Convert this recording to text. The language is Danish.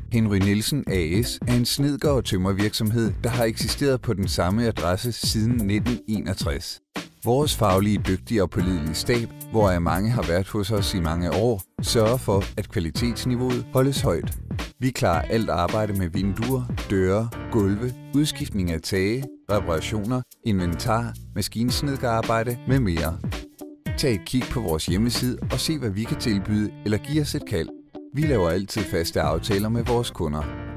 Henry Nielsen A/S er en snedker- og tømrervirksomhed, der har eksisteret på den samme adresse siden 1961. Vores faglige, dygtige og pålidelige stab, hvoraf mange har været hos os i mange år, sørger for, at kvalitetsniveauet holdes højt. Vi klarer alt arbejde med vinduer, døre, gulve, udskiftning af tage, reparationer, inventar, maskinsnedkerarbejde med mere. Tag et kig på vores hjemmeside og se, hvad vi kan tilbyde, eller give os et kald. Vi laver altid faste aftaler med vores kunder.